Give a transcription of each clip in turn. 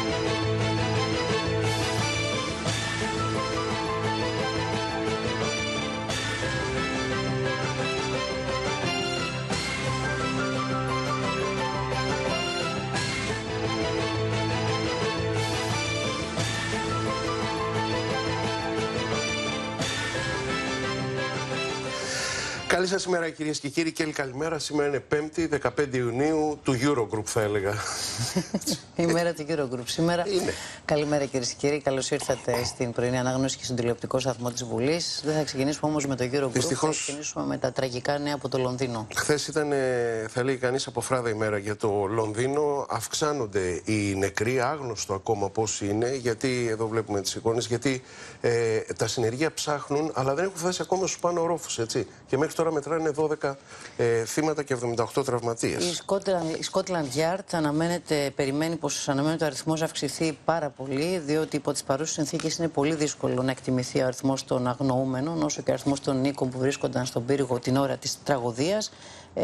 Καλή σας ημέρα κυρίες και κύριοι. Κέλλη, καλημέρα. Σήμερα είναι 5η, 15 Ιουνίου του Eurogroup, θα έλεγα. Η μέρα του Eurogroup σήμερα. Είναι. Καλημέρα κυρίες και κύριοι. Καλώς ήρθατε στην πρωινή ανάγνωση και στον τηλεοπτικό σταθμό της Βουλής. Δεν θα ξεκινήσουμε όμως με το Eurogroup. Δυστυχώς, θα ξεκινήσουμε με τα τραγικά νέα από το Λονδίνο. Χθες ήταν, θα λέει κανείς, αποφράδα ημέρα για το Λονδίνο. Αυξάνονται οι νεκροί, άγνωστο ακόμα πώς είναι, γιατί εδώ βλέπουμε τις εικόνες, γιατί τα συνεργεία ψάχνουν, αλλά δεν έχουν φτάσει ακόμα στους πάνω ορόφους, έτσι. Και μέχρι τώρα μετράνε 12 θύματα και 78 τραυματίες. Η Scotland Yard περιμένει πως αναμένεται ο αριθμός να αυξηθεί πάρα πολύ, διότι υπό τις παρούσες συνθήκες είναι πολύ δύσκολο να εκτιμηθεί ο αριθμός των αγνοούμενων, όσο και ο αριθμός των οίκων που βρίσκονταν στον πύργο την ώρα της τραγωδίας.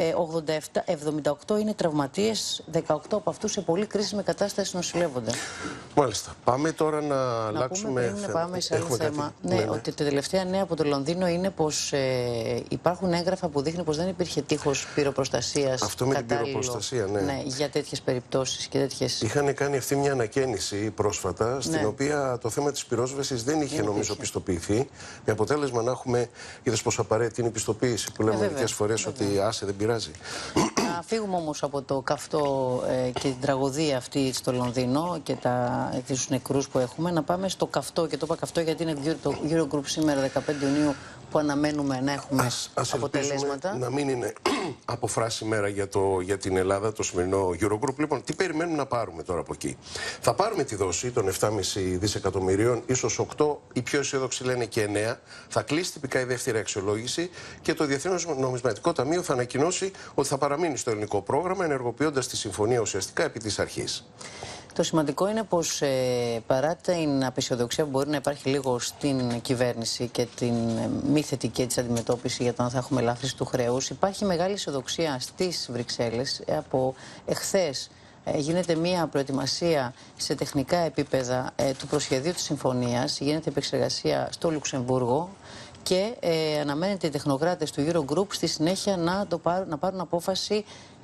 78 είναι τραυματίες, 18 από αυτούς σε πολύ κρίσιμη κατάσταση νοσηλεύονται. Μάλιστα. Πάμε τώρα να αλλάξουμε θέμα. Πριν πάμε σε άλλο θέμα. Ναι, ότι τα τελευταία νέα από το Λονδίνο είναι πως υπάρχουν έγγραφα που δείχνει πως δεν υπήρχε τείχος πυροπροστασίας. Αυτό με την πυροπροστασία, ναι. Ναι, για τέτοιες περιπτώσεις και τέτοιες. Είχαν κάνει αυτή μια ανακαίνιση πρόσφατα, στην οποία το θέμα της πυρόσβεσης δεν είχε, νομίζω, πιστοποιηθεί. Με αποτέλεσμα να έχουμε, είδες πόσο απαραίτητη είναι η πιστοποίηση που λέμε μερικές φορές ότι άσε, δεν πειράζει. Να φύγουμε όμως από το καυτό και την τραγωδία αυτή στο Λονδίνο και τους νεκρούς που έχουμε, να πάμε στο καυτό, και το είπα καυτό γιατί είναι το Eurogroup σήμερα 15 Ιουνίου που αναμένουμε να έχουμε αποτελέσματα. Να μην είναι αποφράση μέρα για την Ελλάδα το σημερινό Eurogroup. Λοιπόν, τι περιμένουμε να πάρουμε τώρα από εκεί? Θα πάρουμε τη δόση των 7,5 δισεκατομμυρίων, ίσως 8, οι πιο αισιόδοξοι λένε και 9. Θα κλείσει τυπικά η δεύτερη αξιολόγηση και το Διεθνές Νομισματικό Ταμείο θα ανακοινώσει ότι θα παραμείνει στο ελληνικό πρόγραμμα, ενεργοποιώντας τη συμφωνία ουσιαστικά επί της αρχής. Το σημαντικό είναι πως παρά την απαισιοδοξία που μπορεί να υπάρχει λίγο στην κυβέρνηση και την μη θετική της αντιμετώπιση για το αν θα έχουμε ελάφρυνση του χρέους, υπάρχει μεγάλη αισιοδοξία στις Βρυξέλλες. Από εχθές γίνεται μια προετοιμασία σε τεχνικά επίπεδα του προσχεδίου της συμφωνίας, γίνεται επεξεργασία στο Λουξεμβούργο και αναμένεται οι τεχνοκράτες του Eurogroup στη συνέχεια να πάρουν απόφαση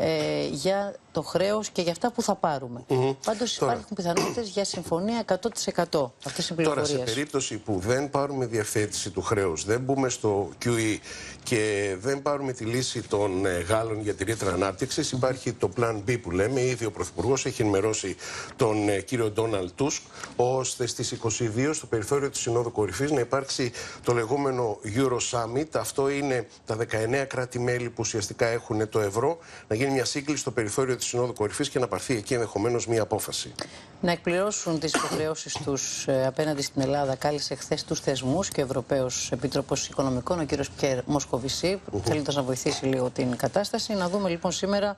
για το χρέος και για αυτά που θα πάρουμε. Πάντως υπάρχουν πιθανότητες για συμφωνία 100%. Αυτές οι πληροφορίες. Τώρα, σε περίπτωση που δεν πάρουμε διευθέτηση του χρέους, δεν μπούμε στο QE και δεν πάρουμε τη λύση των Γάλλων για τη ρήτρα ανάπτυξης, υπάρχει το Plan B που λέμε. Ήδη ο Πρωθυπουργός έχει ενημερώσει τον κύριο Ντόναλντ Τούσκ, ώστε στις 22 στο περιθώριο της Συνόδου Κορυφής να υπάρξει το λεγόμενο Euro Summit. Αυτό είναι τα 19 κράτη-μέλη που ουσιαστικά έχουν το ευρώ, να γίνει μια σύγκληση στο περιθώριο της Συνόδου Κορυφής και να πάρθει εκεί ενδεχομένως μια απόφαση. Να εκπληρώσουν τις υποχρεώσεις τους απέναντι στην Ελλάδα, κάλεσε χθες τους θεσμούς και ο Ευρωπαίος Επίτροπος Οικονομικών, ο κύριος Πιέρ Μοσκοβισή, θέλοντας να βοηθήσει λίγο την κατάσταση. Να δούμε λοιπόν σήμερα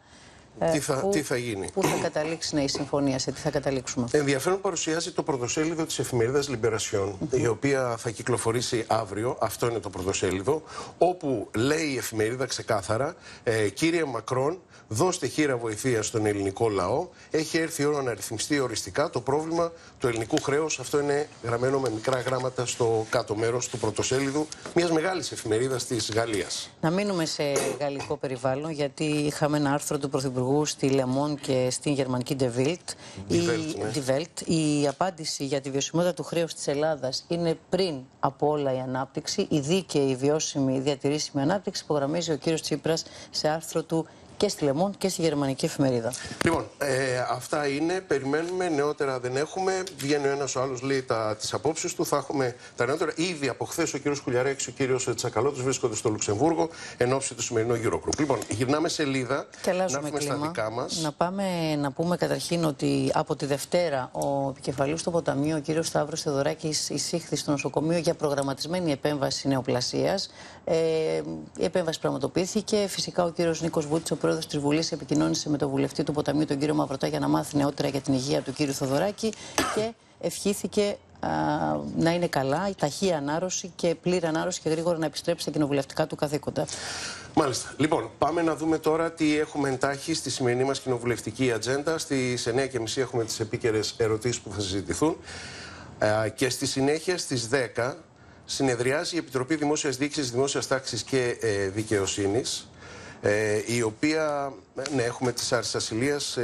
τι θα γίνει. Πού θα καταλήξει η συμφωνία, σε τι θα καταλήξουμε. Ενδιαφέρον παρουσιάζει το πρωτοσέλιδο της εφημερίδας Libération, η οποία θα κυκλοφορήσει αύριο. Αυτό είναι το πρωτοσέλιδο, όπου λέει η εφημερίδα ξεκάθαρα: κύριε Μακρόν, δώστε χείρα βοηθεία στον ελληνικό λαό. Έχει έρθει η ώρα να ρυθμιστεί οριστικά το πρόβλημα του ελληνικού χρέους. Αυτό είναι γραμμένο με μικρά γράμματα στο κάτω μέρος του πρωτοσέλιδου μιας μεγάλης εφημερίδας της Γαλλίας. Να μείνουμε σε γαλλικό περιβάλλον, γιατί είχαμε ένα άρθρο του Πρωθυπουργού στη Le Monde και στην γερμανική Die Welt. Η απάντηση για τη βιωσιμότητα του χρέους της Ελλάδας είναι πριν από όλα η ανάπτυξη, η δίκαιη, η βιώσιμη, η διατηρήσιμη ανάπτυξη, υπογραμμίζει ο κύριος Τσίπρας σε άρθρο του και στη Le Monde και στη γερμανική εφημερίδα. Λοιπόν, αυτά είναι. Περιμένουμε. Νεότερα δεν έχουμε. Βγαίνει ο ένας ο άλλος, λέει τις απόψεις του. Θα έχουμε τα νεότερα. Ήδη από χθες ο κύριος Κουλιαρέκης και ο κύριος Τσακαλώτος βρίσκονται στο Λουξεμβούργο εν ώψη του σημερινού Eurogroup. Λοιπόν, γυρνάμε σελίδα. Και αλλάζουμε κλίμα. Στα δικά μας. Να πάμε να πούμε καταρχήν ότι από τη Δευτέρα ο επικεφαλής του Ποταμείου, ο κύριος Σταύρος Θεοδωράκης, εισήχθη στο νοσοκομείο για προγραμματισμένη επέμβαση νεοπλασίας. Η επέμβαση πραγματοποιήθηκε. Φυσικά ο κύριος Νίκος Βούτσης, ο πρόεδρος της Βουλής, επικοινώνησε με τον βουλευτή του Ποταμείου, τον κύριο Μαυρωτά, για να μάθει νεότερα για την υγεία του κύριου Θεοδωράκη και ευχήθηκε να είναι καλά, η ταχεία ανάρρωση και πλήρη ανάρρωση και γρήγορα να επιστρέψει στα κοινοβουλευτικά του καθήκοντα. Μάλιστα. Λοιπόν, πάμε να δούμε τώρα τι έχουμε εντάχει στη σημερινή μας κοινοβουλευτική ατζέντα. Στις 9:30 έχουμε τις επίκαιρες ερωτήσεις που θα συζητηθούν. Και στη συνέχεια στις 10 συνεδριάζει η Επιτροπή Δημόσιας Διοίκησης, Δημόσιας Τάξης και Δικαιοσύνης, η οποία, ναι, έχουμε τις άρσεις ασυλίας.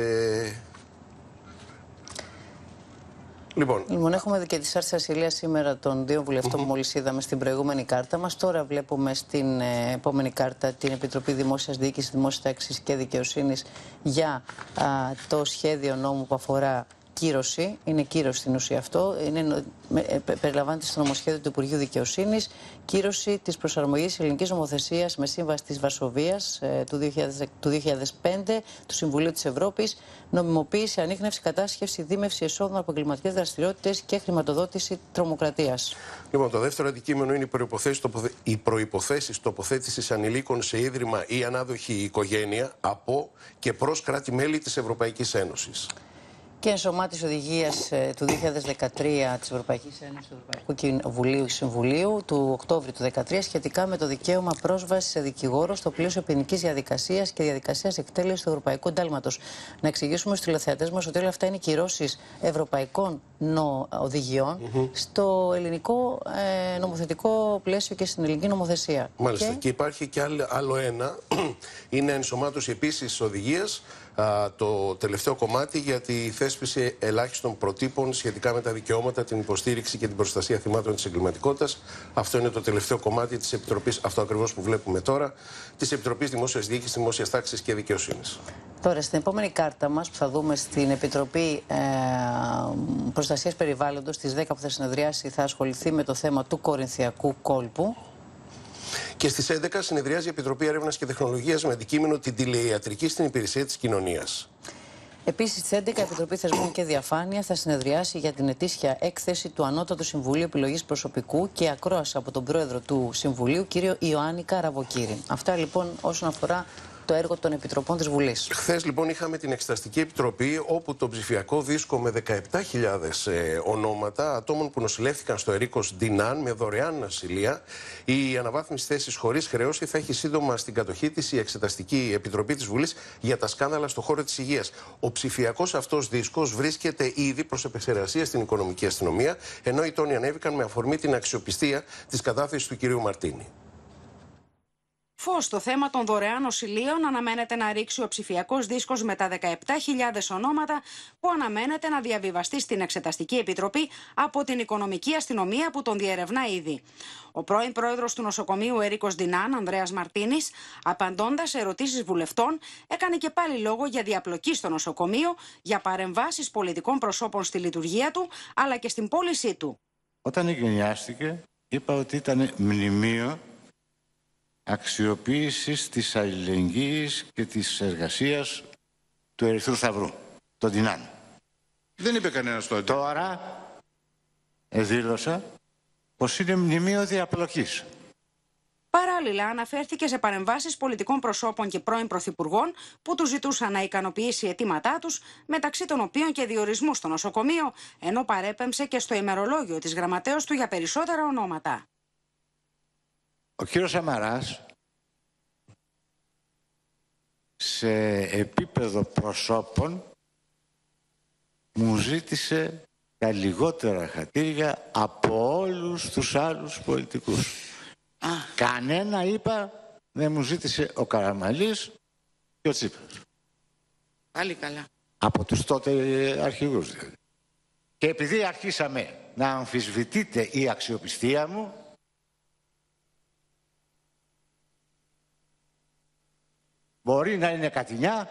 Λοιπόν, έχουμε και τη άρση ασυλίας σήμερα των δύο βουλευτών που μόλις είδαμε στην προηγούμενη κάρτα μας. Τώρα βλέπουμε στην επόμενη κάρτα την Επιτροπή Δημόσιας Διοίκησης, Δημόσιας Τάξης και Δικαιοσύνης για το σχέδιο νόμου που αφορά κύρωση. Είναι κύρωση στην ουσία αυτό. Περιλαμβάνεται στο νομοσχέδιο του Υπουργείου Δικαιοσύνης κύρωση της προσαρμογής ελληνικής νομοθεσίας με σύμβαση της Βαρσοβίας του 2005 του Συμβουλίου της Ευρώπης, νομιμοποίηση, ανίχνευση, κατάσχευση, δίμευση εσόδων από εγκληματικές δραστηριότητες και χρηματοδότηση τρομοκρατίας. Λοιπόν, το δεύτερο αντικείμενο είναι οι προϋποθέσεις τοποθέτησης ανηλίκων σε ίδρυμα ή ανάδοχη οικογένεια από και προς κράτη-μέλη της Ευρωπαϊκής Ένωσης. Και ενσωμάτωση οδηγίας του 2013 της Ευρωπαϊκής Ένωσης του Ευρωπαϊκού Κοινοβουλίου και Συμβουλίου του Οκτώβριου του 2013 σχετικά με το δικαίωμα πρόσβασης σε δικηγόρο στο πλαίσιο ποινικής διαδικασίας και διαδικασίας εκτέλεσης του Ευρωπαϊκού Εντάλματος. Να εξηγήσουμε στους τηλεθεατές μας ότι όλα αυτά είναι κυρώσεις ευρωπαϊκών οδηγιών στο ελληνικό νομοθετικό πλαίσιο και στην ελληνική νομοθεσία. Μάλιστα. Και υπάρχει και άλλο ένα. Είναι ενσωμάτωση επίσης οδηγίας. Το τελευταίο κομμάτι για τη θέσπιση ελάχιστων προτύπων σχετικά με τα δικαιώματα, την υποστήριξη και την προστασία θυμάτων της εγκληματικότητας. Αυτό είναι το τελευταίο κομμάτι της Επιτροπής, αυτό ακριβώς που βλέπουμε τώρα, της Επιτροπής Δημόσιας Διοίκησης, Δημόσιας Τάξης και Δικαιοσύνης. Τώρα, στην επόμενη κάρτα μας που θα δούμε στην Επιτροπή Προστασίας Περιβάλλοντος, στις 10 που θα συνεδριάσει, θα ασχοληθεί με το θέμα του Κορινθιακού κόλπου. Και στις 11 συνεδριάζει η Επιτροπή Έρευνας και Τεχνολογίας με αντικείμενο την τηλεϊατρική στην υπηρεσία της κοινωνίας. Επίσης, στις 11 η Επιτροπή Θεσμών και Διαφάνεια θα συνεδριάσει για την ετήσια έκθεση του Ανώτατου Συμβουλίου Επιλογής Προσωπικού και ακρόαση από τον Πρόεδρο του Συμβουλίου, κύριο Ιωάννη Καραβοκύρη. Αυτά λοιπόν όσον αφορά το έργο των Επιτροπών της Βουλής. Χθες λοιπόν είχαμε την Εξεταστική Επιτροπή, όπου το ψηφιακό δίσκο με 17.000 ονόματα ατόμων που νοσηλεύτηκαν στο Ερίκος Ντινάν με δωρεάν ασυλία. Η αναβάθμιση θέσης χωρίς χρέωση θα έχει σύντομα στην κατοχή της η Εξεταστική Επιτροπή της Βουλής για τα σκάνδαλα στον χώρο της υγείας. Ο ψηφιακός αυτός δίσκος βρίσκεται ήδη προς επεξεργασία στην Οικονομική Αστυνομία, ενώ οι τόνοι ανέβηκαν με αφορμή την αξιοπιστία της κατάθεσης του κυρίου Μαρτίνη. Φως στο θέμα των δωρεάν νοσηλείων αναμένεται να ρίξει ο ψηφιακός δίσκος με τα 17.000 ονόματα που αναμένεται να διαβιβαστεί στην Εξεταστική Επιτροπή από την Οικονομική Αστυνομία που τον διερευνά ήδη. Ο πρώην πρόεδρος του νοσοκομείου Ερίκος Ντινάν, Ανδρέας Μαρτίνης, απαντώντας σε ερωτήσεις βουλευτών, έκανε και πάλι λόγο για διαπλοκή στο νοσοκομείο, για παρεμβάσεις πολιτικών προσώπων στη λειτουργία του, αλλά και στην πώλησή του. Όταν εγκαινιάστηκε, είπα ότι ήταν μνημείο αξιοποίησης της αλληλεγγύης και της εργασίας του Ερυθρού Σταυρού, τον Ντινάν. Δεν είπε κανένας το αντίθετο. Τώρα δήλωσα πως είναι μνημείο διαπλοκής. Παράλληλα, αναφέρθηκε σε παρεμβάσεις πολιτικών προσώπων και πρώην πρωθυπουργών που του ζητούσαν να ικανοποιήσει αιτήματά τους, μεταξύ των οποίων και διορισμού στο νοσοκομείο, ενώ παρέπεμψε και στο ημερολόγιο της γραμματέως του για περισσότερα ονόματα. Ο κύριος Σαμαράς, σε επίπεδο προσώπων, μου ζήτησε τα λιγότερα χατήρια από όλους τους άλλους πολιτικούς. Κανένα, είπα, δεν μου ζήτησε ο Καραμανλής και ο Τσίπρας. Πάλι καλά. Από τους τότε αρχηγούς δηλαδή. Και επειδή αρχίσαμε να αμφισβητείται η αξιοπιστία μου, μπορεί να είναι κατηνιά,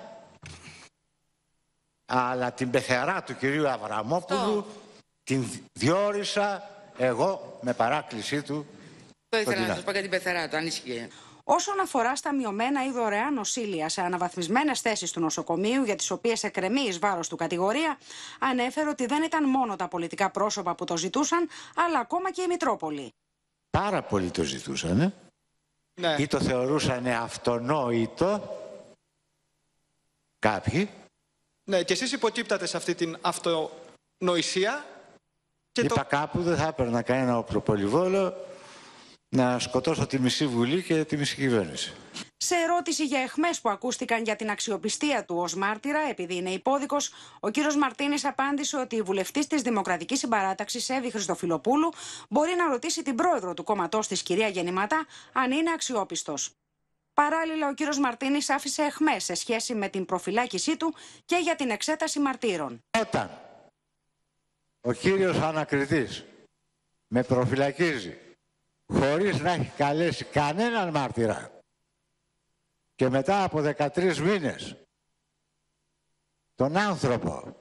αλλά την πεθερά του κυρίου Αβραμόπουλου την διόρισα εγώ με παράκλησή του. Το ήθελα να σας πω για την πεθερά του, αν ισχύει. Όσον αφορά στα μειωμένα ή δωρεάν νοσήλια σε αναβαθμισμένες θέσεις του νοσοκομείου, για τις οποίες εκκρεμεί εις βάρος του κατηγορία, ανέφερε ότι δεν ήταν μόνο τα πολιτικά πρόσωπα που το ζητούσαν, αλλά ακόμα και η Μητρόπολη. Πάρα πολλοί το ζητούσαν, Ναι. ή το θεωρούσαν αυτονόητο κάποιοι. Ναι, και εσείς υποκύπτατε σε αυτή την αυτονοησία. Και Είπα κάπου δεν θα έπαιρνα κανένα οπλοπολιβόλο να σκοτώσω τη μισή Βουλή και τη μισή κυβέρνηση. Σε ερώτηση για αιχμές που ακούστηκαν για την αξιοπιστία του ως μάρτυρα, επειδή είναι υπόδικος, ο κύριος Μαρτίνης απάντησε ότι η βουλευτής της Δημοκρατικής Συμπαράταξης, Εύη Χριστοφιλοπούλου, μπορεί να ρωτήσει την πρόεδρο του κόμματός της, κυρία Γεννηματά, αν είναι αξιόπιστος. Παράλληλα, ο κύριος Μαρτίνης άφησε αιχμές σε σχέση με την προφυλάκησή του και για την εξέταση μαρτύρων. Όταν ο κύριος ανακριτής με προφυλακίζει χωρίς να έχει καλέσει κανέναν μάρτυρα και μετά από 13 μήνες τον άνθρωπο,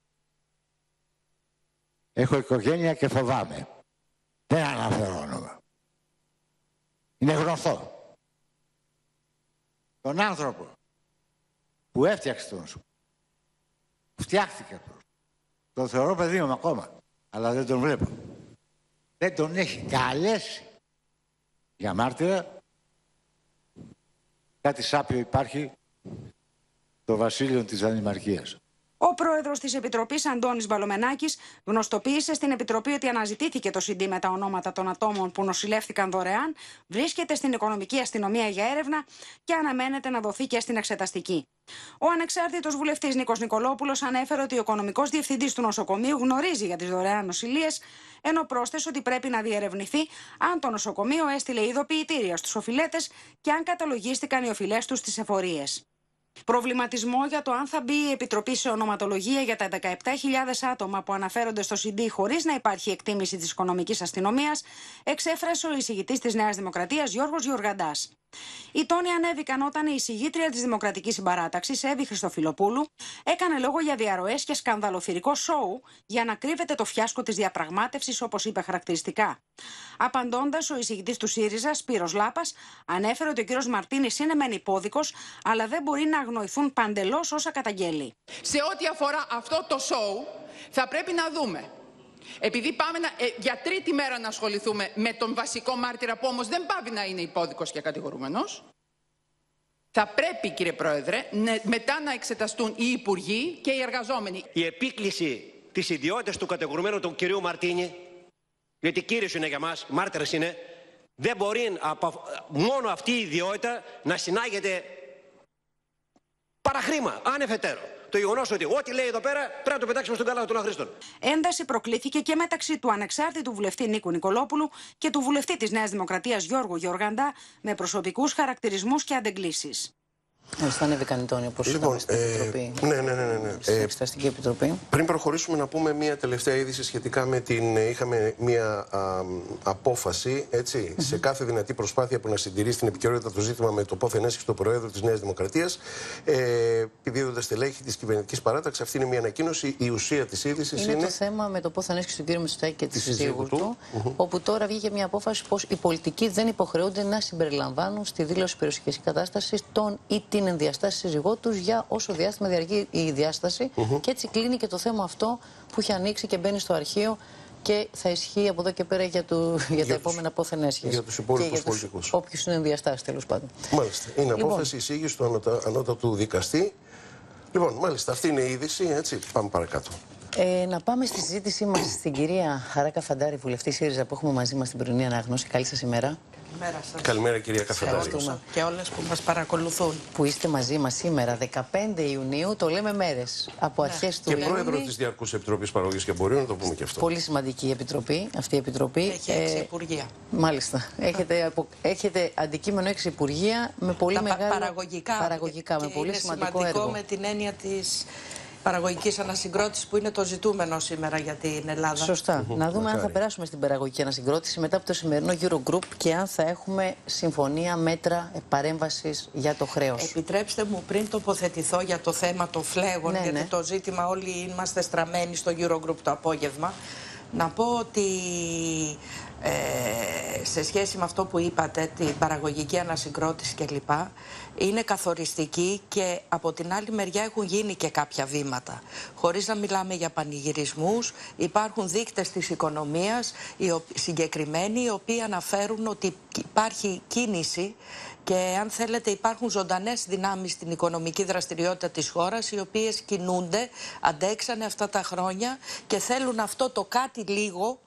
έχω οικογένεια και φοβάμαι, δεν αναφέρω όνομα, είναι γνωστό, τον άνθρωπο που έφτιαξε τον σου, φτιάχτηκε αυτός, τον θεωρώ παιδί μου ακόμα, αλλά δεν τον βλέπω, δεν τον έχει καλέσει για μάρτυρα. Κάτι σάπιο υπάρχει το βασίλειο της Δανημαρκίας. Ο πρόεδρος της Επιτροπής, Αντώνης Βαλομενάκης, γνωστοποίησε στην Επιτροπή ότι αναζητήθηκε το CD με τα ονόματα των ατόμων που νοσηλεύτηκαν δωρεάν, βρίσκεται στην Οικονομική Αστυνομία για έρευνα και αναμένεται να δοθεί και στην εξεταστική. Ο ανεξάρτητος βουλευτής Νίκος Νικολόπουλος ανέφερε ότι ο οικονομικός διευθυντής του νοσοκομείου γνωρίζει για τις δωρεάν νοσηλίες, ενώ πρόσθεσε ότι πρέπει να διερευνηθεί αν το νοσοκομείο έστειλε ειδοποιητήρια στους οφειλέτες και αν καταλογίστηκαν οι οφειλές τους στις εφορίες. Προβληματισμό για το αν θα μπει η Επιτροπή σε ονοματολογία για τα 17.000 άτομα που αναφέρονται στο CD χωρίς να υπάρχει εκτίμηση της Οικονομικής Αστυνομίας, εξέφρασε ο εισηγητής της Νέας Δημοκρατίας Γιώργος Γιωργαντάς. Οι τόνοι ανέβηκαν όταν η εισηγήτρια της Δημοκρατικής Συμπαράταξης, Εύη Χριστοφιλοπούλου, έκανε λόγο για διαρροές και σκανδαλοθυρικό σόου για να κρύβεται το φιάσκο της διαπραγμάτευσης, όπως είπε χαρακτηριστικά. Απαντώντας, ο εισηγητής του ΣΥΡΙΖΑ, Σπύρος Λάπας, ανέφερε ότι ο κύριος Μαρτίνης είναι μεν υπόδικος, αλλά δεν μπορεί να αγνοηθούν παντελώς όσα καταγγέλει. Σε ό,τι αφορά αυτό το σόου, θα πρέπει να δούμε. Επειδή πάμε για τρίτη μέρα να ασχοληθούμε με τον βασικό μάρτυρα, που όμως δεν πάβει να είναι υπόδικος και κατηγορούμενος, θα πρέπει, κύριε Πρόεδρε, μετά να εξεταστούν οι υπουργοί και οι εργαζόμενοι. Η επίκληση της ιδιότητας του κατηγορουμένου του κυρίου Μαρτίνη, γιατί κύριος είναι για μας, μάρτυρας είναι, δεν μπορεί μόνο αυτή η ιδιότητα να συνάγεται παραχρήμα, ανεφετέρω. Το γεγονός ότι ό,τι λέει εδώ πέρα πρέπει να το πετάξουμε στον κάλαθο των αχρήστων. Ένταση προκλήθηκε και μεταξύ του ανεξάρτητου βουλευτή Νίκου Νικολόπουλου και του βουλευτή της Νέας Δημοκρατίας Γιώργου Γιωργαντά, με προσωπικούς χαρακτηρισμούς και αντεγκλήσεις. Θα ανέβηκαν οι τόνοι, όπως είπαμε στην Επιτροπή. Ναι. Στην Εξεταστική Επιτροπή. Πριν προχωρήσουμε, να πούμε μια τελευταία είδηση σχετικά με την. Είχαμε μια απόφαση, έτσι, σε κάθε δυνατή προσπάθεια που να συντηρεί στην επικαιρότητα το ζήτημα με το πόθεν έσχεση του Προέδρου της Νέας Δημοκρατίας, επιδίδοντας στελέχη της κυβερνητικής παράταξης. Αυτή είναι μια ανακοίνωση. Η ουσία της είδησης είναι. Το θέμα με το πόθεν έσχεση του κ. Μητσοτάκη και της σύζυγου του, όπου τώρα βγήκε μια απόφαση πως οι πολιτικοί δεν υποχρεούνται να συμπεριλαμβάνουν στη δήλωση περιουσιακής κατάστασης τον ή την ενδιαστάση σύζυγό τους για όσο διάστημα διαρκεί η διάσταση. Και έτσι κλείνει και το θέμα αυτό που έχει ανοίξει και μπαίνει στο αρχείο και θα ισχύει από εδώ και πέρα για τα επόμενα πόθεν έσχεση. Για τους υπόλοιπους πολιτικούς. Όποιους είναι ενδιαστάσεις, τέλος πάντων. Μάλιστα. Είναι απόφαση εισήγηση του ανώτατου δικαστή. Λοιπόν, μάλιστα, αυτή είναι η είδηση. Έτσι, πάμε παρακάτω. Να πάμε στη συζήτησή μας στην κυρία Χαρά Καφαντάρη, βουλευτή ΣΥΡΙΖΑ, που έχουμε μαζί μας στην πρωινή ανάγνωση. Καλή σας ημέρα. Καλημέρα σας. Καλημέρα, κυρία Καφαντάρη. Και όλες που μας παρακολουθούν. Που είστε μαζί μας σήμερα, 15 Ιουνίου, το λέμε μέρες. Από αρχές του Ιούνιου. Και πρόεδρο της Διαρκούς Επιτροπής Παραγωγής και Εμπορίου, να το πούμε και αυτό. Πολύ σημαντική επιτροπή, αυτή η επιτροπή. Έχει 6 υπουργεία. Μάλιστα. Έχετε αντικείμενο 6 υπουργεία με πολύ μεγάλο. Παραγωγικά, με πολύ σημαντικό έργο. Με την έννοια της παραγωγικής ανασυγκρότησης που είναι το ζητούμενο σήμερα για την Ελλάδα. Σωστά. Να δούμε αν θα περάσουμε στην παραγωγική ανασυγκρότηση μετά από το σημερινό Eurogroup και αν θα έχουμε συμφωνία, μέτρα παρέμβασης για το χρέος. Επιτρέψτε μου πριν τοποθετηθώ για το θέμα των φλέγων, γιατί το ζήτημα όλοι είμαστε στραμμένοι στο Eurogroup το απόγευμα, να πω ότι σε σχέση με αυτό που είπατε, την παραγωγική ανασυγκρότηση κλπ, είναι καθοριστική και από την άλλη μεριά έχουν γίνει και κάποια βήματα. Χωρίς να μιλάμε για πανηγυρισμούς, υπάρχουν δείκτες της οικονομίας συγκεκριμένοι, οι οποίοι αναφέρουν ότι υπάρχει κίνηση και αν θέλετε υπάρχουν ζωντανές δυνάμεις στην οικονομική δραστηριότητα της χώρας, οι οποίες κινούνται, αντέξανε αυτά τα χρόνια και θέλουν αυτό το κάτι λίγο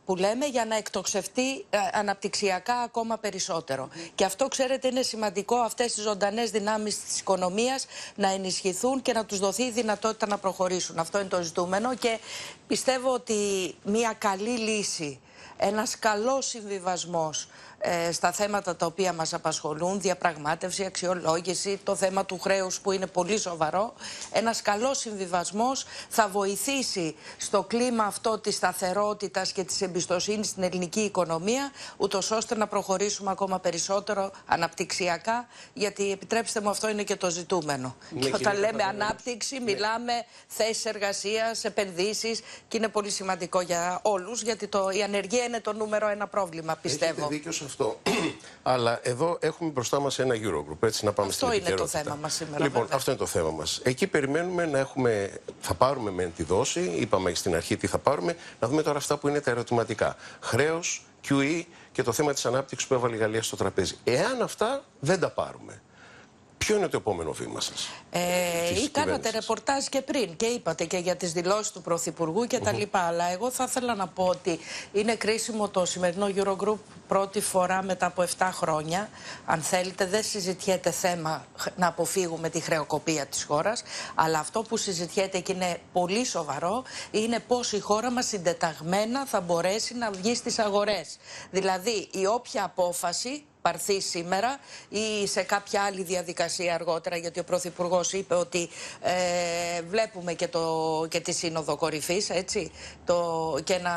που λέμε, για να εκτοξευτεί αναπτυξιακά ακόμα περισσότερο. Και αυτό, ξέρετε, είναι σημαντικό, αυτές τις ζωντανές δυνάμεις της οικονομίας να ενισχυθούν και να τους δοθεί η δυνατότητα να προχωρήσουν. Αυτό είναι το ζητούμενο και πιστεύω ότι μια καλή λύση, ένας καλός συμβιβασμός στα θέματα τα οποία μας απασχολούν, διαπραγμάτευση, αξιολόγηση, το θέμα του χρέους που είναι πολύ σοβαρό, ένας καλός συμβιβασμός θα βοηθήσει στο κλίμα αυτό της σταθερότητας και της εμπιστοσύνης στην ελληνική οικονομία, ούτως ώστε να προχωρήσουμε ακόμα περισσότερο αναπτυξιακά, γιατί επιτρέψτε μου, αυτό είναι και το ζητούμενο. Και όταν λέμε ανάπτυξη, μιλάμε θέσεις εργασίας, επενδύσεις, και είναι πολύ σημαντικό για όλους, γιατί η ανεργία είναι το νούμερο ένα πρόβλημα, πιστεύω. Έχετε δίκιο σε αυτό. Αλλά εδώ έχουμε μπροστά μας ένα Eurogroup, έτσι να πάμε αυτό στην είναι το θέμα μας σήμερα. Λοιπόν, βέβαια. αυτό είναι το θέμα μας. Εκεί περιμένουμε να έχουμε, θα πάρουμε μεν τη δόση, είπαμε στην αρχή τι θα πάρουμε, να δούμε τώρα αυτά που είναι τα ερωτηματικά. Χρέος, QE και το θέμα της ανάπτυξης που έβαλε η Γαλλία στο τραπέζι. Εάν αυτά δεν τα πάρουμε, ποιο είναι το επόμενο βήμα σας? Κάνατε ρεπορτάζ και πριν και είπατε και για τις δηλώσεις του Πρωθυπουργού και τα λοιπά. Αλλά εγώ θα ήθελα να πω ότι είναι κρίσιμο το σημερινό Eurogroup πρώτη φορά μετά από 7 χρόνια. Αν θέλετε, δεν συζητιέται θέμα να αποφύγουμε τη χρεοκοπία της χώρας, αλλά αυτό που συζητιέται και είναι πολύ σοβαρό είναι πώς η χώρα μας συντεταγμένα θα μπορέσει να βγει στις αγορές. Δηλαδή, η όποια απόφαση πάρθει σήμερα ή σε κάποια άλλη διαδικασία αργότερα, γιατί ο Πρωθυπουργός είπε ότι βλέπουμε και τη Σύνοδο Κορυφής, έτσι, και ένα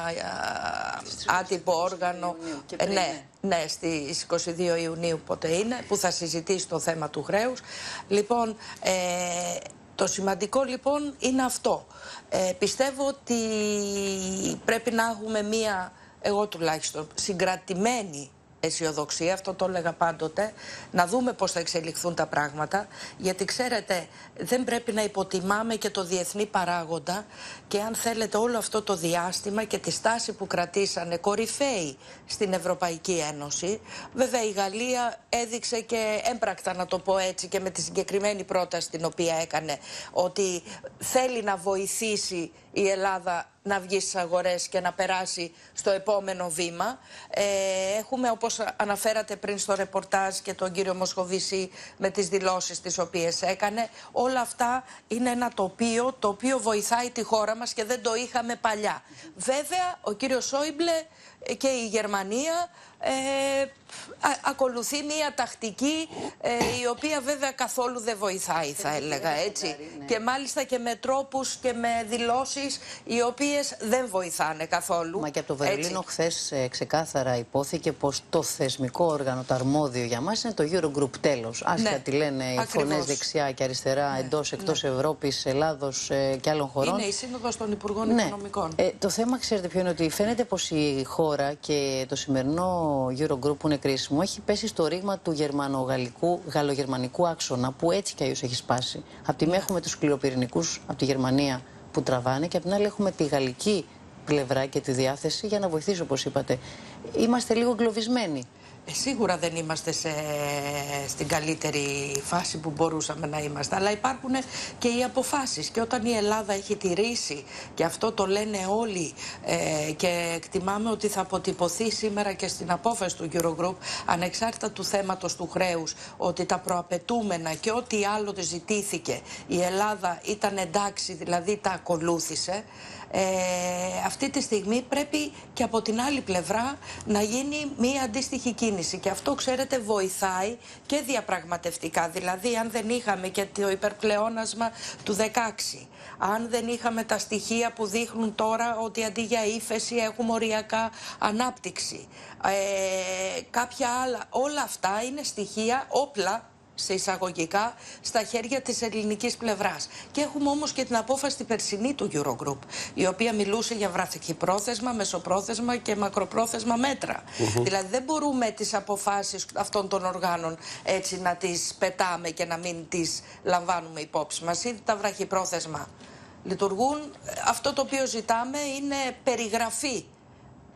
άτυπο όργανο, ναι, στις 22 Ιουνίου πότε είναι, που θα συζητήσει το θέμα του χρέους. Λοιπόν, το σημαντικό λοιπόν είναι αυτό. Πιστεύω ότι πρέπει να έχουμε μία, εγώ τουλάχιστον, συγκρατημένη αισιοδοξία, αυτό το έλεγα πάντοτε, να δούμε πώς θα εξελιχθούν τα πράγματα, γιατί ξέρετε δεν πρέπει να υποτιμάμε και το διεθνή παράγοντα και αν θέλετε όλο αυτό το διάστημα και τη στάση που κρατήσανε κορυφαίοι στην Ευρωπαϊκή Ένωση. Βέβαια η Γαλλία έδειξε και έμπρακτα, να το πω έτσι, και με τη συγκεκριμένη πρόταση την οποία έκανε, ότι θέλει να βοηθήσει η Ελλάδα να βγει στις αγορές και να περάσει στο επόμενο βήμα. Έχουμε, όπως αναφέρατε πριν στο ρεπορτάζ, και τον κύριο Μοσχοβησή με τις δηλώσεις τις οποίες έκανε. Όλα αυτά είναι ένα τοπίο το οποίο βοηθάει τη χώρα μας και δεν το είχαμε παλιά. Βέβαια, ο κύριος Σόιμπλε και η Γερμανία ακολουθεί μια τακτική η οποία βέβαια καθόλου δεν βοηθάει, θα έλεγα, έτσι. Και μάλιστα και με τρόπους και με δηλώσεις οι οποίες δεν βοηθάνε καθόλου. Μα και από το Βερολίνο χθες ξεκάθαρα υπόθηκε πως το θεσμικό όργανο, το αρμόδιο για μας, είναι το Eurogroup, τέλος. Άσχετα τι λένε οι φωνές δεξιά και αριστερά, εντός, εκτός Ευρώπης, Ελλάδος και άλλων χωρών. Είναι η Σύνοδος των Υπουργών Οικονομικών. Το θέμα, ξέρετε ποιο είναι, ότι φαίνεται πως η χώρα και το σημερινό Eurogroup που είναι κρίσιμο έχει πέσει στο ρήγμα του γαλλογερμανικού άξονα, που έτσι κι αλλιώς έχει σπάσει. Απ' τη μία έχουμε τους σκληροπυρηνικούς από τη Γερμανία που τραβάνε και απ' την άλλη έχουμε τη γαλλική πλευρά και τη διάθεση για να βοηθήσει, όπως είπατε. Είμαστε λίγο εγκλωβισμένοι. Σίγουρα δεν είμαστε στην καλύτερη φάση που μπορούσαμε να είμαστε, αλλά υπάρχουν και οι αποφάσεις, και όταν η Ελλάδα έχει τηρήσει, και αυτό το λένε όλοι, και εκτιμάμε ότι θα αποτυπωθεί σήμερα και στην απόφαση του Eurogroup, ανεξάρτητα του θέματος του χρέους, ότι τα προαπαιτούμενα και ό,τι άλλο ζητήθηκε η Ελλάδα ήταν εντάξει, δηλαδή τα ακολούθησε. Αυτή τη στιγμή πρέπει και από την άλλη πλευρά να γίνει μία αντίστοιχη κίνηση, και αυτό, ξέρετε, βοηθάει και διαπραγματευτικά. Δηλαδή αν δεν είχαμε και το υπερπλεόνασμα του 16, αν δεν είχαμε τα στοιχεία που δείχνουν τώρα ότι αντί για ύφεση έχουμε οριακά ανάπτυξη, κάποια άλλα, όλα αυτά είναι στοιχεία, όπλα σε εισαγωγικά, στα χέρια της ελληνικής πλευράς. Και έχουμε όμως και την απόφαση την περσινή του Eurogroup, η οποία μιλούσε για βραχυπρόθεσμα, μεσοπρόθεσμα και μακροπρόθεσμα μέτρα. Δηλαδή δεν μπορούμε τις αποφάσεις αυτών των οργάνων έτσι να τις πετάμε και να μην τις λαμβάνουμε υπόψη μας. Ήδη τα βραχυπρόθεσμα λειτουργούν. Αυτό το οποίο ζητάμε είναι περιγραφή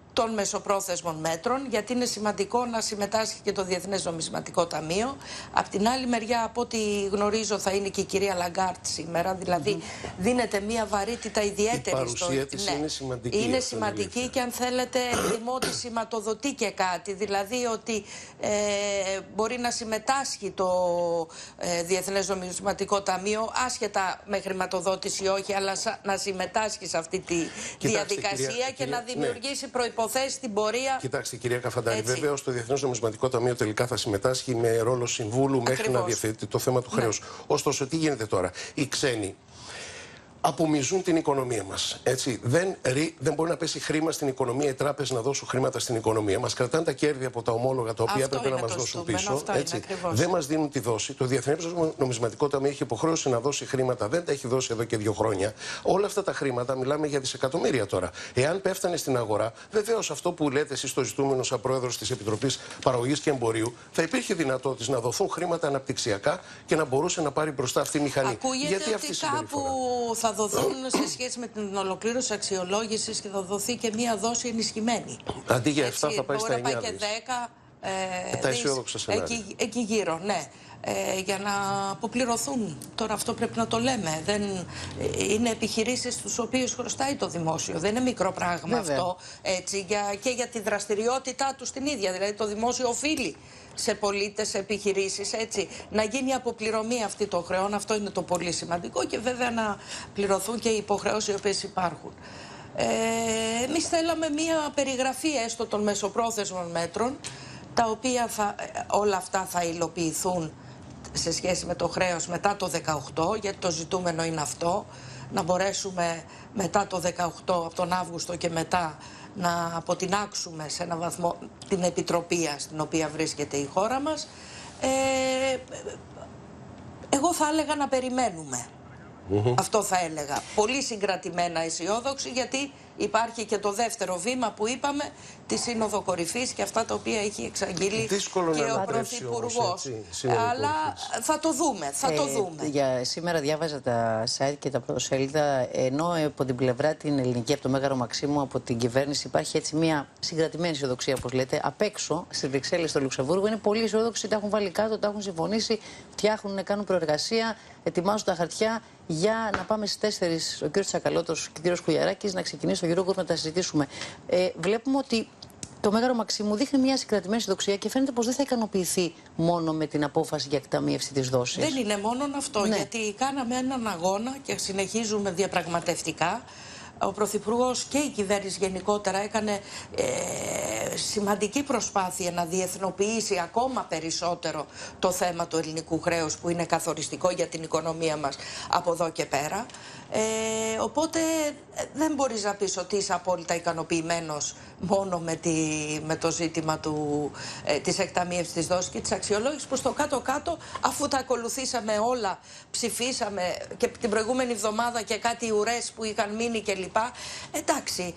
των μεσοπρόθεσμων μέτρων, γιατί είναι σημαντικό να συμμετάσχει και το Διεθνές Νομισματικό Ταμείο. Απ' την άλλη μεριά, από ό,τι γνωρίζω, θα είναι και η κυρία Λαγκάρτ σήμερα, δηλαδή δίνεται μια βαρύτητα ιδιαίτερη. Η παρουσία της είναι σημαντική. Είναι σημαντική και αν θέλετε εκτιμώ ότι σηματοδοτεί και κάτι, δηλαδή ότι μπορεί να συμμετάσχει το Διεθνές Νομισματικό Ταμείο, άσχετα με χρηματοδότηση ή όχι, αλλά να συμμετάσχει σε αυτή τη διαδικασία και να δημιουργήσει προϋποθέσεις στην πορεία. Κοιτάξτε, κυρία Καφαντάρη, βεβαίως το Διεθνές Νομισματικό Ταμείο τελικά θα συμμετάσχει με ρόλο συμβούλου μέχρι να διευθετεί το θέμα του χρέους. Ωστόσο, τι γίνεται τώρα? Οι ξένοι απομυζούν την οικονομία μας. Δεν μπορεί να πέσει χρήμα στην οικονομία, οι τράπεζες να δώσουν χρήματα στην οικονομία. Μας κρατάνε τα κέρδη από τα ομόλογα τα οποία έπρεπε να μας δώσουν πίσω. Δεν μας δίνουν τη δόση. Το Διεθνές Νομισματικό Ταμείο έχει υποχρέωση να δώσει χρήματα, δεν τα έχει δώσει εδώ και 2 χρόνια. Όλα αυτά τα χρήματα, μιλάμε για δισεκατομμύρια τώρα. Εάν πέφτανε στην αγορά, βεβαίως αυτό που λέτε εσείς το ζητούμενο σαν πρόεδρος της Επιτροπής Παραγωγής και Εμπορίου, θα υπήρχε δυνατότητα να δοθούν χρήματα αναπτυξιακά και να μπορούσε να πάρει μπροστά αυτή η μηχανή. Γιατί αυτή θα δοθούν σε σχέση με την ολοκλήρωση αξιολόγησης και θα δοθεί και μία δόση ενισχυμένη. Αντί για 7 θα πάει στα 9. Μπορεί να πάει και 10. Τα αισιόδοξα σενάρια. Εκεί γύρω, ναι. Για να αποπληρωθούν. Τώρα αυτό πρέπει να το λέμε. Είναι επιχειρήσεις στους οποίους χρωστάει το δημόσιο. Δεν είναι μικρό πράγμα αυτό. Έτσι, και για τη δραστηριότητά του την ίδια. Δηλαδή το δημόσιο οφείλει σε πολίτες, σε επιχειρήσεις, έτσι, να γίνει αποπληρωμή αυτή των χρεών. Αυτό είναι το πολύ σημαντικό και βέβαια να πληρωθούν και οι υποχρεώσεις οι οποίες υπάρχουν. Εμείς θέλαμε μία περιγραφή έστω των μεσοπρόθεσμων μέτρων, τα οποία όλα αυτά θα υλοποιηθούν σε σχέση με το χρέος μετά το 18, γιατί το ζητούμενο είναι αυτό, να μπορέσουμε μετά το 18, από τον Αύγουστο και μετά, να αποτινάξουμε σε έναν βαθμό την επιτροπή στην οποία βρίσκεται η χώρα μας. Εγώ θα έλεγα να περιμένουμε. Αυτό θα έλεγα. Πολύ συγκρατημένα αισιόδοξη, γιατί υπάρχει και το δεύτερο βήμα που είπαμε, τη Σύνοδο Κορυφής και αυτά τα οποία έχει εξαγγείλει και ο Πρωθυπουργός. Αλλά θα το δούμε, θα το δούμε. Για σήμερα διάβαζα τα site και τα πρωτοσέλιδα, ενώ από την πλευρά την ελληνική, από το Μέγαρο Μαξίμου, από την κυβέρνηση υπάρχει έτσι μια συγκρατημένη αισιοδοξία, όπως λέτε. Απ' έξω, στις Βρυξέλλες, στο Λουξεμβούργο, είναι πολύ αισιόδοξοι, τα έχουν βάλει κάτω, τα έχουν συμφωνήσει, φτιάχνουν, κάνουν προεργασία, ετοιμάζουν τα χαρτιά για να πάμε στις 4 ο κ. Τσακαλώτος και ο κ. Κουγιαράκης να ξεκινήσει στο Eurogroup να τα συζητήσουμε. Βλέπουμε ότι το Μέγαρο Μαξίμου δείχνει μια συγκρατημένη αισιοδοξία και φαίνεται πως δεν θα ικανοποιηθεί μόνο με την απόφαση για εκταμείευση της δόσης. Δεν είναι μόνο αυτό, γιατί κάναμε έναν αγώνα και συνεχίζουμε διαπραγματευτικά. Ο Πρωθυπουργός και η κυβέρνηση γενικότερα έκανε σημαντική προσπάθεια να διεθνοποιήσει ακόμα περισσότερο το θέμα του ελληνικού χρέους, που είναι καθοριστικό για την οικονομία μας από εδώ και πέρα. Οπότε δεν μπορείς να πεις ότι είσαι απόλυτα ικανοποιημένος μόνο με το ζήτημα της εκταμείευσης της δόσης και της αξιολόγησης. Προς το κάτω-κάτω, αφού τα ακολουθήσαμε όλα, ψηφίσαμε και την προηγούμενη εβδομάδα και κάτι ουρές που είχαν μείνει κλπ. Εντάξει,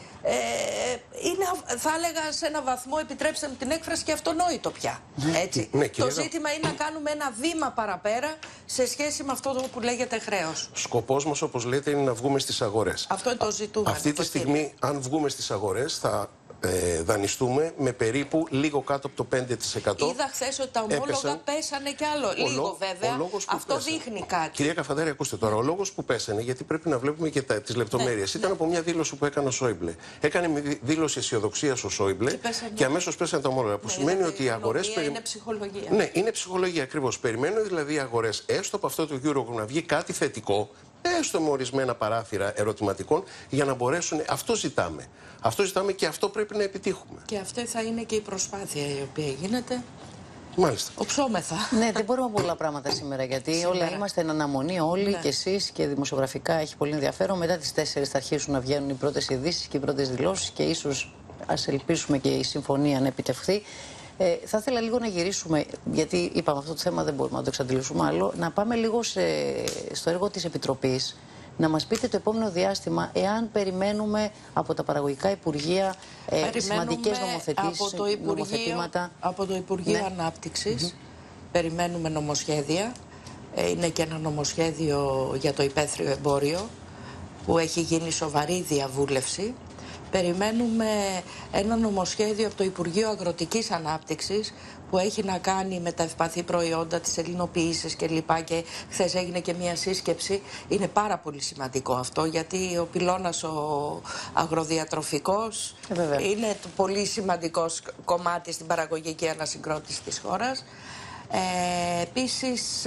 θα έλεγα σε ένα βαθμό, επιτρέψτε μου την έκφραση, και αυτονόητο πια. Έτσι. Το ζήτημα είναι να κάνουμε ένα βήμα παραπέρα σε σχέση με αυτό που λέγεται χρέος. Σκοπός μας, όπως λέτε, είναι να βγούμε στις αγορές. Αυτό είναι το ζητούμενο. Αυτή τη στιγμή, αν βγούμε στις αγορές, θα δανειστούμε με περίπου λίγο κάτω από το 5%. Είδα χθες ότι τα ομόλογα πέσανε κι άλλο. Λίγο βέβαια. Αυτό δείχνει κάτι. Κυρία Καφαντάρη, ακούστε τώρα. Ο λόγος που πέσανε, γιατί πρέπει να βλέπουμε και τις λεπτομέρειες, ήταν από μια δήλωση που έκανε ο Σόιμπλε. Έκανε δήλωση αισιοδοξίας ο Σόιμπλε και αμέσως πέσανε τα ομόλογα. Που σημαίνει ότι οι αγορές. Είναι ψυχολογία. Ναι, είναι ψυχολογία ακριβώς. Περιμένουν δηλαδή οι αγορές, έστω από αυτό το Eurogroup, να βγει κάτι θετικό, έστω με ορισμένα παράθυρα ερωτηματικών, για να μπορέσουν. Αυτό ζητάμε. Αυτό ζητάμε και αυτό πρέπει να επιτύχουμε. Και αυτή θα είναι και η προσπάθεια η οποία γίνεται. Μάλιστα. Οψόμεθα. Ναι, δεν μπορούμε πολλά πράγματα σήμερα, γιατί όλα είμαστε εν αναμονή, όλοι και εσείς, και δημοσιογραφικά έχει πολύ ενδιαφέρον. Μετά τις 4 θα αρχίσουν να βγαίνουν οι πρώτες ειδήσεις και οι πρώτες δηλώσεις και ίσως ας ελπίσουμε και η συμφωνία να επιτευχθεί. Θα ήθελα λίγο να γυρίσουμε, γιατί είπαμε αυτό το θέμα δεν μπορούμε να το εξαντλήσουμε άλλο, να πάμε λίγο στο έργο της Επιτροπής. Να μας πείτε το επόμενο διάστημα, εάν περιμένουμε από τα παραγωγικά υπουργεία σημαντικές νομοθετήματα. Από το Υπουργείο Ανάπτυξης περιμένουμε νομοσχέδια. Είναι και ένα νομοσχέδιο για το υπαίθριο εμπόριο που έχει γίνει σοβαρή διαβούλευση. περιμένουμε ένα νομοσχέδιο από το Υπουργείο Αγροτικής Ανάπτυξης που έχει να κάνει με τα ευπαθή προϊόντα, τις ελληνοποίησεις κλπ. Και χθες έγινε και μια σύσκεψη. Είναι πάρα πολύ σημαντικό αυτό, γιατί ο πυλώνας ο αγροδιατροφικός είναι το πολύ σημαντικό κομμάτι στην παραγωγική ανασυγκρότηση της χώρας. Επίσης,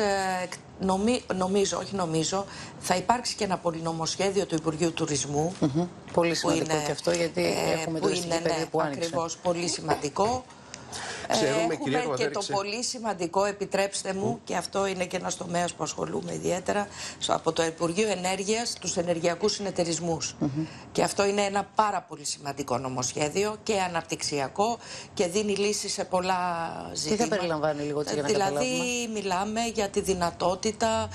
νομίζω, θα υπάρξει και ένα πολυνομοσχέδιο του Υπουργείου Τουρισμού. Πολύ σημαντικό και αυτό, γιατί έχουμε τουριστική περίοδο που άνοιξε. Ακριβώς, πολύ σημαντικό. Έχουμε και το πολύ σημαντικό, επιτρέψτε μου, και αυτό είναι και ένας τομέας που ασχολούμαι ιδιαίτερα, από το Υπουργείο Ενέργειας, τους ενεργειακούς συνεταιρισμούς. Και αυτό είναι ένα πάρα πολύ σημαντικό νομοσχέδιο και αναπτυξιακό και δίνει λύση σε πολλά ζητήματα. Τι θα περιλαμβάνει λίγο έτσι για να καταλάβουμε? Δηλαδή μιλάμε για τη δυνατότητα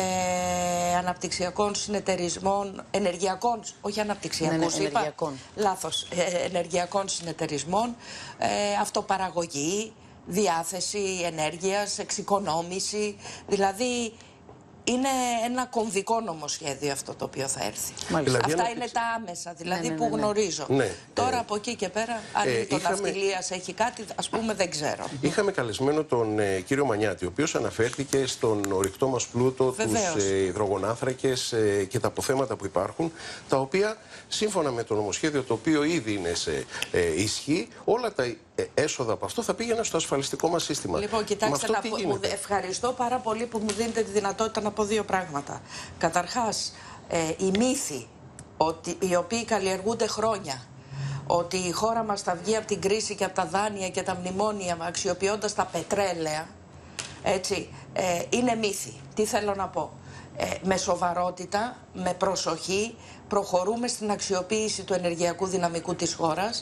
αναπτυξιακών συνεταιρισμών, ενεργειακών, όχι αναπτυξιακούς, λάθος, ενεργειακών συνεταιρισμών, αυτοπαραγωγή, διάθεση ενέργειας, εξοικονόμηση, δηλαδή είναι ένα κομβικό νομοσχέδιο αυτό το οποίο θα έρθει. Δηλαδή, αυτά είναι τα άμεσα, δηλαδή που γνωρίζω. Τώρα από εκεί και πέρα, αν το ναυτιλίας έχει κάτι, ας πούμε, δεν ξέρω. Είχαμε καλεσμένο τον κύριο Μανιάτη, ο οποίος αναφέρθηκε στον ορυκτό μας πλούτο, τους υδρογονάνθρακες και τα αποθέματα που υπάρχουν, τα οποία σύμφωνα με το νομοσχέδιο το οποίο ήδη είναι σε ισχύ, όλα τα έσοδα από αυτό θα πήγαιναν στο ασφαλιστικό μας σύστημα. Λοιπόν, κοιτάξτε, ευχαριστώ πάρα πολύ που μου δίνετε τη δυνατότητα να πω δύο πράγματα. Καταρχάς, οι μύθοι οι οποίοι καλλιεργούνται χρόνια, ότι η χώρα μας θα βγει από την κρίση και από τα δάνεια και τα μνημόνια αξιοποιώντας τα πετρέλαια, έτσι, είναι μύθοι. Τι θέλω να πω? Με σοβαρότητα, με προσοχή, προχωρούμε στην αξιοποίηση του ενεργειακού δυναμικού της χώρας,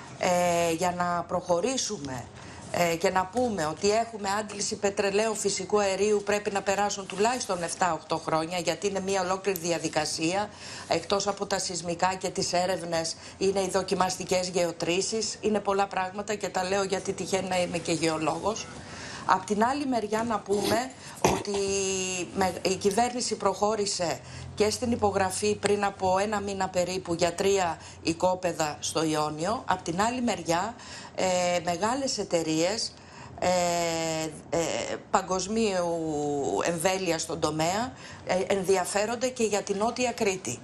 για να προχωρήσουμε και να πούμε ότι έχουμε άντληση πετρελαίου, φυσικού αερίου, πρέπει να περάσουν τουλάχιστον 7-8 χρόνια, γιατί είναι μια ολόκληρη διαδικασία. Εκτός από τα σεισμικά και τις έρευνες, είναι οι δοκιμαστικές γεωτρήσεις, είναι πολλά πράγματα και τα λέω γιατί τυχαίνει να είμαι και γεωλόγος. Απ' την άλλη μεριά να πούμε ότι η κυβέρνηση προχώρησε και στην υπογραφή πριν από ένα μήνα περίπου για 3 οικόπεδα στο Ιόνιο. Απ' την άλλη μεριά μεγάλες εταιρείες παγκοσμίου εμβέλεια στον τομέα ενδιαφέρονται και για την Νότια Κρήτη.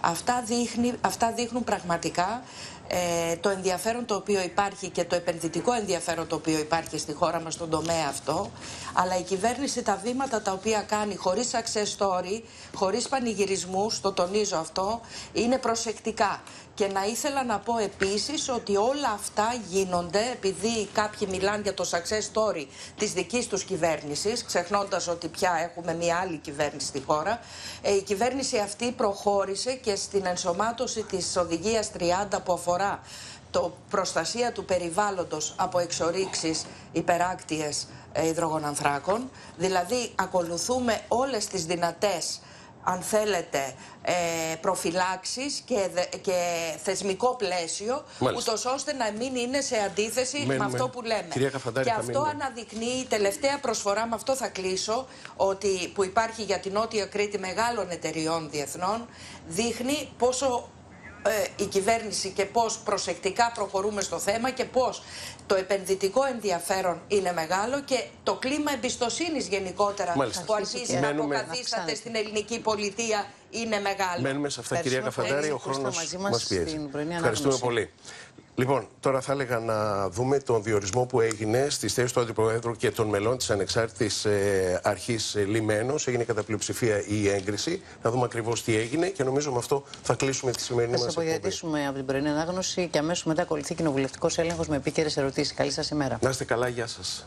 Αυτά δείχνουν πραγματικά το ενδιαφέρον το οποίο υπάρχει και το επενδυτικό ενδιαφέρον το οποίο υπάρχει στη χώρα μας στον τομέα αυτό, αλλά η κυβέρνηση τα βήματα τα οποία κάνει χωρίς success story, χωρίς πανηγυρισμούς, το τονίζω αυτό, είναι προσεκτικά. Και να ήθελα να πω επίσης ότι όλα αυτά γίνονται επειδή κάποιοι μιλάνε για το success story της δικής τους κυβέρνησης, ξεχνώντας ότι πια έχουμε μια άλλη κυβέρνηση στη χώρα. Η κυβέρνηση αυτή προχώρησε και στην ενσωμάτωση της οδηγίας 30 που αφορά το προστασία του περιβάλλοντος από εξορίξεις υπεράκτιες υδρογονανθράκων. Δηλαδή ακολουθούμε όλες τις δυνατές, αν θέλετε, προφυλάξεις και θεσμικό πλαίσιο, ούτως ώστε να μην είναι σε αντίθεση με αυτό που λέμε. Και αυτό αναδεικνύει η τελευταία προσφορά, με αυτό θα κλείσω, που υπάρχει για την Νότια Κρήτη μεγάλων εταιριών διεθνών, δείχνει πόσο η κυβέρνηση και πώς προσεκτικά προχωρούμε στο θέμα και πώς το επενδυτικό ενδιαφέρον είναι μεγάλο και το κλίμα εμπιστοσύνης γενικότερα που αρχίζει να αποκαθίσταται στην ελληνική πολιτεία είναι μεγάλο. Μένουμε σε αυτά, κυρία Καφαντάρη, ο χρόνος μας πιέζει. Ευχαριστούμε πολύ. Λοιπόν, τώρα θα έλεγα να δούμε τον διορισμό που έγινε στις θέσεις του Αντιπροέδρου και των μελών της Ανεξάρτητης Αρχής Λιμένος. Έγινε κατά πλειοψηφία η έγκριση. Να δούμε ακριβώς τι έγινε και νομίζω με αυτό θα κλείσουμε τη σημερινή μας εκπομπή. Θα σας αποχαιρετήσουμε από την πρωινή ανάγνωση και αμέσως μετά ακολουθεί κοινοβουλευτικός έλεγχος με επίκαιρες ερωτήσεις. Καλή σας ημέρα. Να είστε καλά, γεια σας.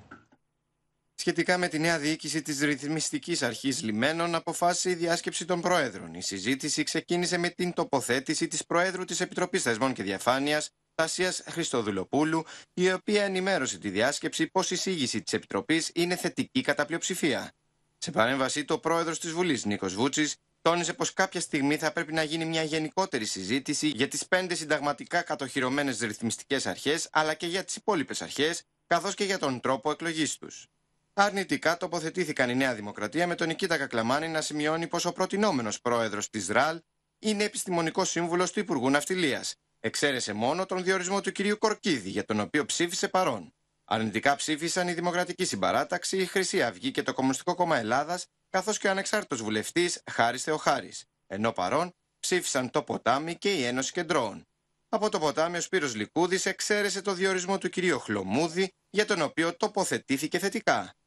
Σχετικά με τη νέα διοίκηση της Ρυθμιστικής Αρχής Λιμένων, αποφάσισε η διάσκεψη των Προέδρων. Η συζήτηση ξεκίνησε με την τοποθέτηση της Προέδρου της Επιτροπής Θεσμών και Διαφάνειας, Τάσιας Χριστοδουλοπούλου, η οποία ενημέρωσε τη διάσκεψη πως η εισήγηση της Επιτροπής είναι θετική κατά πλειοψηφία. Σε παρέμβασή του, ο Πρόεδρος της Βουλής, Νίκος Βούτσης, τόνισε πως κάποια στιγμή θα πρέπει να γίνει μια γενικότερη συζήτηση για τις 5 συνταγματικά κατοχυρωμένες ρυθμιστικές αρχές, αλλά και για τις υπόλοιπες αρχές, καθώς και για τον τρόπο εκλογής τους. Αρνητικά τοποθετήθηκαν η Νέα Δημοκρατία, με τον Νικήτα Κακλαμάνη να σημειώνει πως ο προτινόμενος πρόεδρος της ΡΑΛ είναι επιστημονικός σύμβουλος του Υπουργού Ναυτιλίας. Εξαίρεσε μόνο τον διορισμό του κυρίου Κορκίδη, για τον οποίο ψήφισε παρόν. Αρνητικά ψήφισαν η Δημοκρατική Συμπαράταξη, η Χρυσή Αυγή και το Κομμουνιστικό Κόμμα Ελλάδας, καθώς και ο ανεξάρτητος βουλευτής Χάρης Θεοχάρης. Ενώ παρόν ψήφισαν το Ποτάμι και η Ένωση Κεντρώων. Από το Ποτάμι ο Σπύρος Λικούδης εξαίρεσε το διορισμό του κυρίου Χλωμούδη, για τον οποίο τοποθετήθηκε θετικά.